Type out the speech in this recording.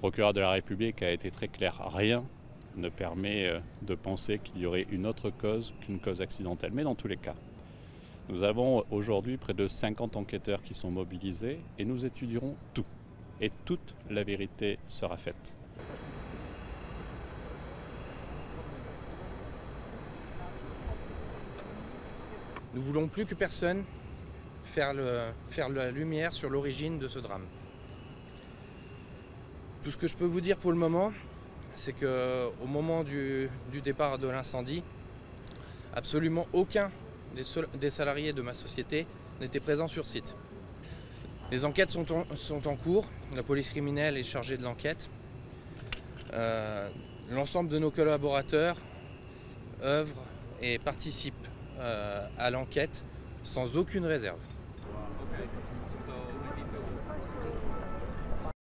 procureur de la République a été très clair. Rien ne permet de penser qu'il y aurait une autre cause qu'une cause accidentelle. Mais dans tous les cas, nous avons aujourd'hui près de 50 enquêteurs qui sont mobilisés et nous étudierons tout. Et toute la vérité sera faite. Nous ne voulons plus que personne faire la lumière sur l'origine de ce drame. Tout ce que je peux vous dire pour le moment, c'est qu'au moment du départ de l'incendie, absolument aucun des salariés de ma société n'était présent sur site. Les enquêtes sont en cours, la police criminelle est chargée de l'enquête. L'ensemble de nos collaborateurs œuvrent et participent à l'enquête sans aucune réserve.